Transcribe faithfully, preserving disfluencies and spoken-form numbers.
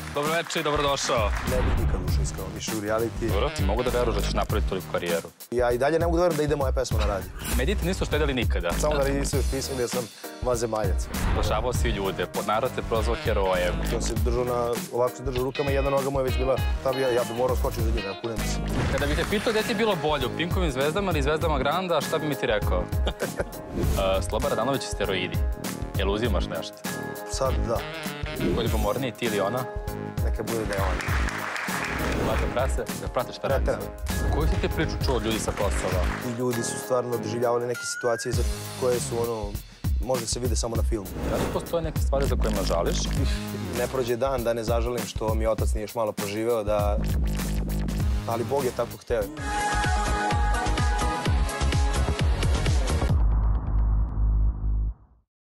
Dobro večer i dobrodošao. Ne bih nikad ušao iskreno više u reality. Dobro, ti mogu da veruješ da ćeš napraviti toliku karijeru. Ja i dalje ne mogu da verujem da ide moja pesma na radiju. Mediji ti nisu štedili nikada. Samo da nisu još pisali da sam vanzemaljac. Plašavao si ljude, pod narod te prozvao herojem. On se držao na, ovako se držao rukama i jedna noga mu je već bila, ta bi ja, ja bi morao skočiti za njega, kunem se. Kada bih te pitao gde ti je bilo bolje, u Pinkovim zvezdama ili zvezdama Granda, šta bi mi ti rekao? uh, Sloba Radanović i steroidi. Jel uzimaš nešto? Sad da. Ko je ljubomorniji, ti ili ona? Neka bude da je on. Mlato prase, da pratiš šta radi? Koju si ti priču čuo od ljudi sa Kosova? Ti ljudi su stvarno doživljavali neke situacije za koje su ono, možda se vide samo na filmu. Da li postoje neke stvari za kojima žališ? Ne prođe dan da ne zažalim što mi otac nije još malo poživeo, da... Ali Bog je tako hteo.